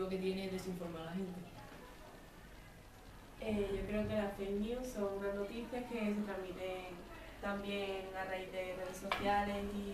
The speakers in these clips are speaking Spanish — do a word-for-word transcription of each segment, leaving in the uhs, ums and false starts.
que tiene es desinformar a la gente. Eh, yo creo que las fake news son unas noticias que se transmiten también a raíz de redes sociales y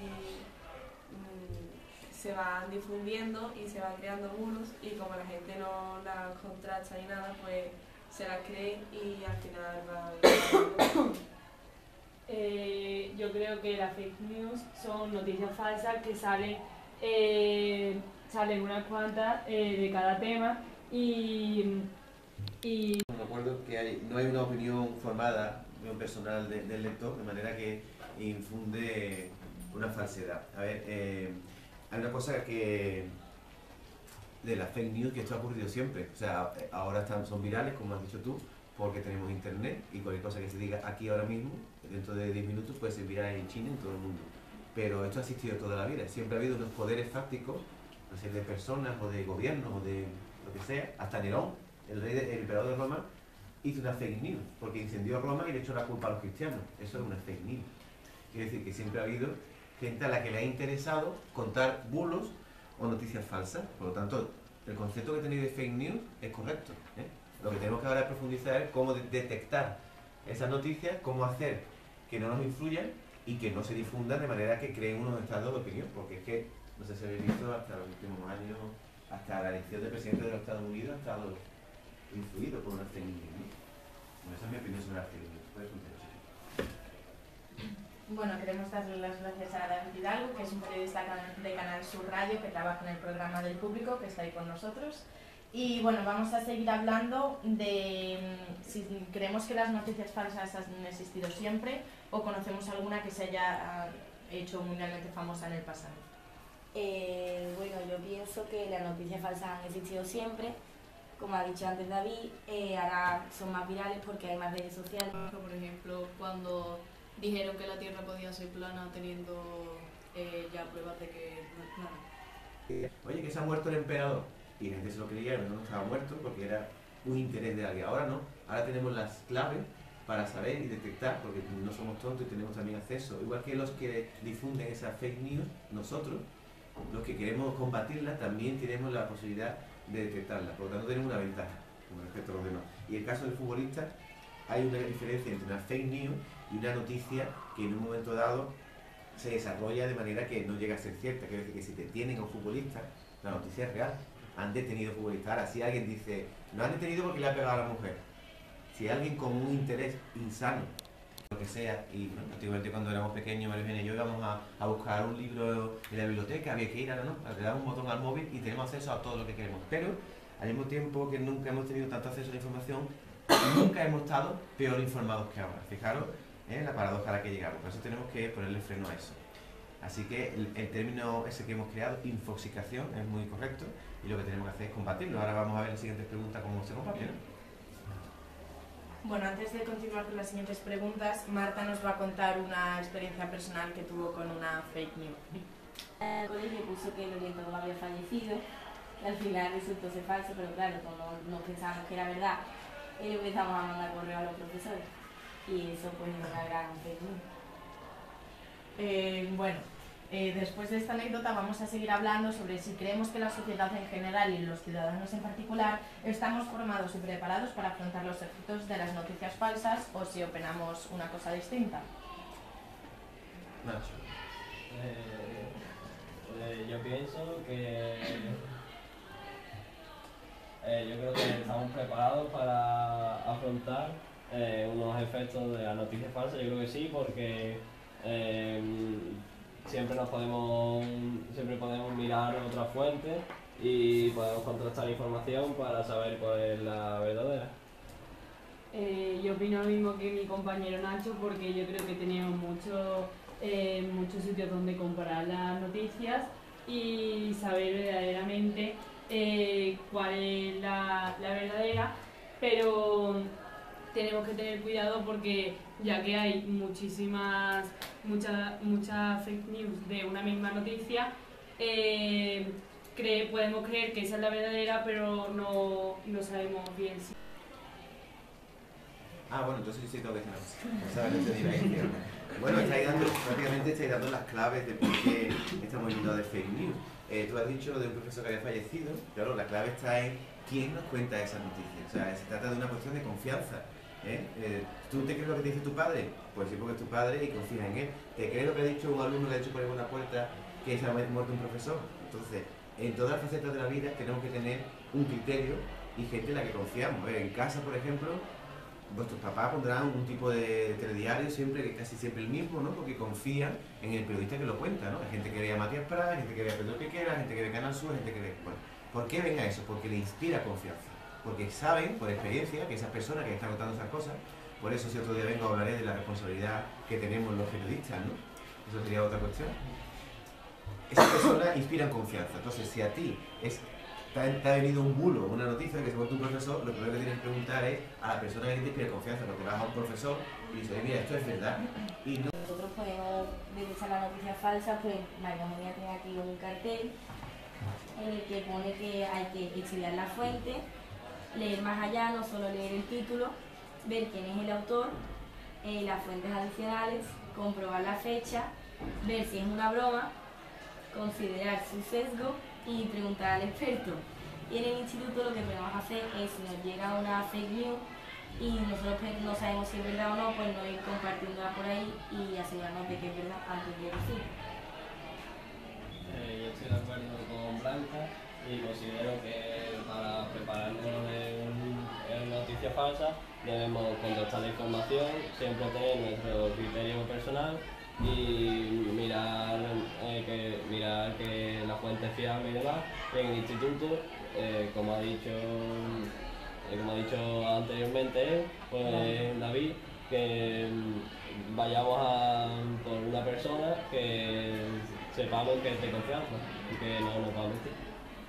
mmm, se van difundiendo y se van creando bulos, y como la gente no las contrasta ni nada, pues se las cree y al final van... eh, yo creo que las fake news son noticias falsas que salen, eh, salen unas cuantas eh, de cada tema y... y Me acuerdo que hay, no hay una opinión formada, opinión personal de, del lector, de manera que infunde una falsedad. A ver, eh, hay una cosa que de las fake news que esto ha ocurrido siempre. O sea, ahora están, son virales, como has dicho tú, porque tenemos internet y cualquier cosa que se diga aquí ahora mismo, dentro de diez minutos, puede ser viral en China y en todo el mundo. Pero esto ha existido toda la vida. Siempre ha habido unos poderes fácticos, no sé, de personas o de gobiernos o de lo que sea, hasta Nerón, el rey, de, el emperador de Roma, hizo una fake news, porque incendió Roma y le echó la culpa a los cristianos. Eso es una fake news. Quiere decir que siempre ha habido gente a la que le ha interesado contar bulos o noticias falsas. Por lo tanto, el concepto que tenéis de fake news es correcto, ¿eh? Lo que tenemos que ahora profundizar es cómo de detectar esas noticias, cómo hacer que no nos influyan y que no se difundan de manera que creen unos estados de opinión, porque es que, no sé si habéis visto, hasta los últimos años, hasta la elección de presidente de los Estados Unidos ha estado influido por una fake news, ¿no? Bueno, esa es mi opinión sobre la fake news. ¿Puedes continuar? Bueno, queremos darle las gracias a David Hidalgo, que es un periodista de Canal Sur Radio que trabaja en el programa del Público, que está ahí con nosotros. Y bueno, vamos a seguir hablando de si creemos que las noticias falsas han existido siempre o conocemos alguna que se haya hecho mundialmente famosa en el pasado. Eh, bueno, yo pienso que las noticias falsas han existido siempre. Como ha dicho antes David, eh, ahora son más virales porque hay más redes sociales. Por ejemplo, cuando dijeron que la Tierra podía ser plana teniendo eh, ya pruebas de que no es plana. Oye, que se ha muerto el emperador. Y la gente se lo creía, pero no estaba muerto porque era un interés de alguien. Ahora no, ahora tenemos las claves para saber y detectar, porque no somos tontos y tenemos también acceso. Igual que los que difunden esas fake news, nosotros, los que queremos combatirlas, también tenemos la posibilidad de detectarlas. Por lo tanto, tenemos una ventaja con respecto a los demás. Y en el caso del futbolista, hay una diferencia entre una fake news y una noticia que en un momento dado se desarrolla de manera que no llega a ser cierta. Quiere decir que si detienen a un futbolista, la noticia es real. Han detenido futbolistas. Ahora, si alguien dice, no han detenido porque le ha pegado a la mujer. Si alguien con un interés insano, lo que sea, y bueno, antiguamente cuando éramos pequeños, María Eugenia y yo íbamos a, a buscar un libro en la biblioteca, había que ir, ahora no, le damos un botón al móvil y tenemos acceso a todo lo que queremos. Pero, al mismo tiempo que nunca hemos tenido tanto acceso a la información, nunca hemos estado peor informados que ahora. Fijaros en la paradoja a la que llegamos. Por eso tenemos que ponerle freno a eso. Así que el, el término ese que hemos creado, infoxicación, es muy correcto y lo que tenemos que hacer es combatirlo. Ahora vamos a ver la siguiente pregunta, cómo se combate, ¿no? Bueno, antes de continuar con las siguientes preguntas, Marta nos va a contar una experiencia personal que tuvo con una fake news. En el colegio puso que el orientador había fallecido, que al final resultó ser falso, pero claro, como no pensábamos que era verdad, eh, empezamos a mandar correo a los profesores y eso pues es una gran fake news. Eh, bueno, eh, después de esta anécdota vamos a seguir hablando sobre si creemos que la sociedad en general y los ciudadanos en particular estamos formados y preparados para afrontar los efectos de las noticias falsas o si opinamos una cosa distinta. Nacho. Eh, eh, yo pienso que eh, yo creo que estamos preparados para afrontar eh, unos efectos de las noticias falsas. Yo creo que sí, porque eh, siempre nos podemos siempre podemos mirar otras fuentes y podemos contrastar información para saber cuál es la verdadera. Eh, yo opino lo mismo que mi compañero Nacho, porque yo creo que tenemos muchos eh, muchos sitios donde comparar las noticias y saber verdaderamente eh, cuál es la, la verdadera, pero tenemos que tener cuidado porque ya que hay muchísimas, muchas muchas fake news de una misma noticia, eh, cree, podemos creer que esa es la verdadera, pero no, no sabemos bien si... Ah, bueno, entonces yo sí tengo que decir una cosa. No entendí la idea. Bueno, estáis dando, prácticamente estáis dando las claves de por qué estamos yendo de fake news. Eh, tú has dicho lo de un profesor que había fallecido, claro, la clave está en quién nos cuenta esa noticia. O sea, se trata de una cuestión de confianza. ¿eh? Eh, ¿Tú te crees lo que te dice tu padre? Pues sí, porque es tu padre y confías en él. ¿Te crees lo que ha dicho un alumno que ha dicho por ahí por la puerta que se ha muerto un profesor? Entonces, en todas las facetas de la vida tenemos que tener un criterio y gente en la que confiamos. ¿eh? En casa, por ejemplo, vuestros papás pondrán un tipo de telediario siempre, que casi siempre el mismo, ¿no? Porque confían en el periodista que lo cuenta, ¿no? Hay gente que ve a Matías Prats, hay gente que ve a Pedro Piquera, gente que ve Canal Sur, gente que ve... Bueno, ¿por qué ven a eso? Porque le inspira confianza. Porque saben, por experiencia, que esas personas que están contando esas cosas, por eso si otro día vengo hablaré de la responsabilidad que tenemos los periodistas, ¿no? Eso sería otra cuestión. Esas personas inspiran confianza. Entonces, si a ti es... Te ha, te ha venido un bulo, una noticia de que se muere un profesor, lo primero que tienes que preguntar es a la persona que te inspira confianza, porque vas a un profesor y dices, mira, esto es verdad. Y no... Nosotros podemos detectar la noticia falsa, pues María Eugenia tiene aquí un cartel en el que pone que hay que estudiar la fuente, leer más allá, no solo leer el título, ver quién es el autor, eh, las fuentes adicionales, comprobar la fecha, ver si es una broma, considerar su sesgo y preguntar al experto. Y en el instituto lo que podemos hacer es, si nos llega una fake news y nosotros no sabemos si es verdad o no, pues no ir compartiéndola por ahí y asegurarnos de que es verdad antes de decir. Eh, yo estoy de acuerdo con Blanca y considero que para prepararnos en, en noticia falsa debemos contrastar la información, siempre tener nuestro criterio personal y mirar, eh, que, mirar que la fuente es fiable y demás. En el instituto, eh, como ha dicho eh, como ha dicho anteriormente pues David, que vayamos a por una persona que sepamos que es de confianza y que no nos va a mentir.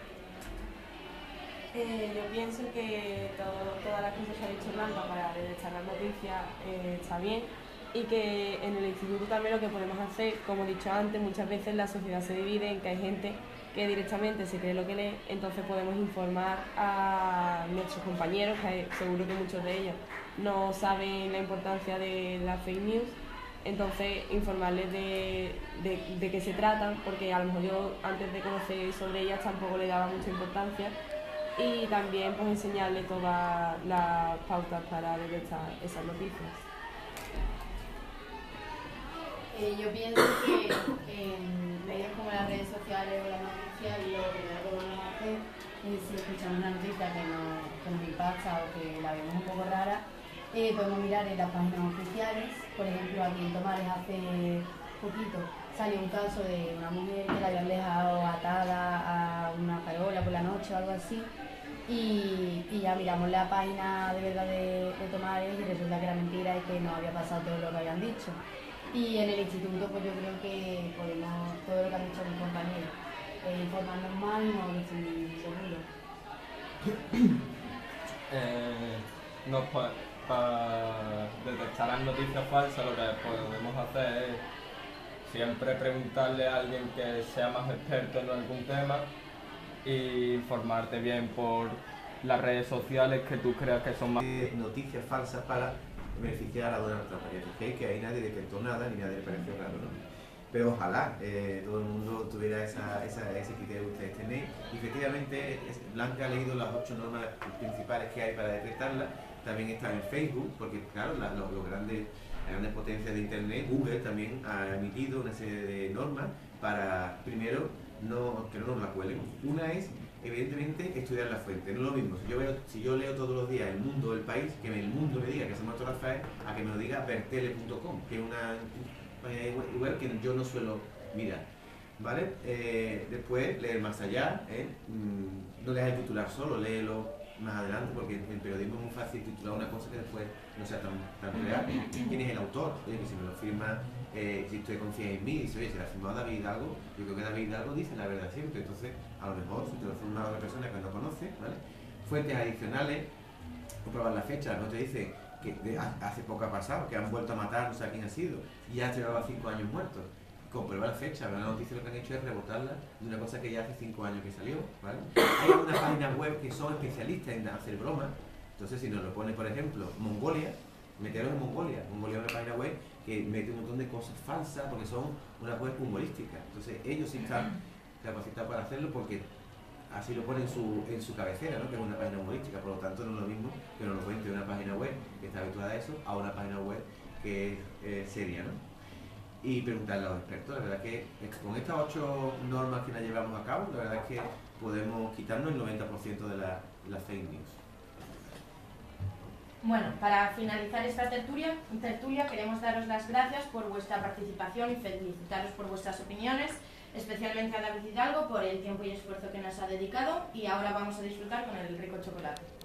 Eh, yo pienso que todo, todas las cosas que ha dicho Blanca para detectar las noticias eh, está bien, y que en el instituto también lo que podemos hacer, como he dicho antes, muchas veces la sociedad se divide en que hay gente que directamente se cree lo que lee, entonces podemos informar a nuestros compañeros, que hay, seguro que muchos de ellos no saben la importancia de las fake news, entonces informarles de, de, de qué se tratan, porque a lo mejor yo antes de conocer sobre ellas tampoco le daba mucha importancia, y también pues enseñarles todas las pautas para detectar esas noticias. Eh, yo pienso que en medios como las redes sociales o las noticias, lo primero que vamos a hacer es, si escuchamos una noticia que nos, que nos impacta o que la vemos un poco rara, eh, podemos mirar en las páginas oficiales. Por ejemplo, aquí en Tomares hace poquito salió un caso de una mujer que la habían dejado atada a una farola por la noche o algo así, y, y ya miramos la página de verdad de, de Tomares y resulta que era mentira y que no había pasado todo lo que habían dicho. Y en el instituto pues yo creo que podemos, todo lo que han dicho mis compañeros, eh, informarnos más y no decir seguro. Eh, no, pues, para detectar las noticias falsas lo que podemos hacer es siempre preguntarle a alguien que sea más experto en algún tema y informarte bien por las redes sociales que tú creas que son más... Noticias falsas para beneficiar a Donald Trump. Ya que ahí nadie detectó nada ni nadie le pareció raro, ¿no? Pero ojalá eh, todo el mundo tuviera esa, esa, ese criterio que ustedes tenéis. Y efectivamente, es, Blanca ha leído las ocho normas principales que hay para detectarlas. También están en Facebook, porque claro, la, los, los grandes, las grandes potencias de Internet, Google también ha emitido una serie de normas para, primero, no, que no nos la cuelen. Una es, evidentemente, estudiar la fuente. No es lo mismo, si yo, veo, si yo leo todos los días El Mundo, El País, que El Mundo me diga que se ha muerto Rafael, a que me lo diga vertele punto com, que es una página web que yo no suelo mirar, ¿vale? Eh, después, leer más allá, ¿eh? mm, no leas el titular solo, léelo más adelante, porque en periodismo es muy fácil titular una cosa que después no sea tan, tan real. ¿Quién es el autor? Oye, que si me lo firma, eh, si usted confía en mí, dice, oye, si lo ha firmado David Hidalgo, yo creo que David Hidalgo dice la verdad siempre, entonces a lo mejor si te lo firma otra persona que no conoce, ¿vale? Fuentes adicionales, comprobar la fecha, no te dice que de, hace poco ha pasado, que han vuelto a matar, no sé a quién ha sido, y ya llevaba cinco años muertos. Comprueba la fecha, la noticia lo que han hecho es rebotarla de una cosa que ya hace cinco años que salió, ¿vale? Hay algunas páginas web que son especialistas en hacer bromas, entonces si nos lo pone, por ejemplo, Mongolia, meteros en Mongolia, Mongolia es una página web que mete un montón de cosas falsas porque son una web humorística, entonces ellos sí están, capacitado para hacerlo porque así lo pone en su, en su cabecera, ¿no? Que es una página humorística, por lo tanto no es lo mismo que nos lo cuente una página web que está habituada a eso a una página web que es eh, seria, ¿no? Y preguntarle a los expertos. La verdad que con estas ocho normas que las llevamos a cabo, la verdad es que podemos quitarnos el noventa por ciento de la, la fake news. Bueno, para finalizar esta tertulia, tertulia queremos daros las gracias por vuestra participación y felicitaros por vuestras opiniones, especialmente a David Hidalgo por el tiempo y esfuerzo que nos ha dedicado, y ahora vamos a disfrutar con el rico chocolate.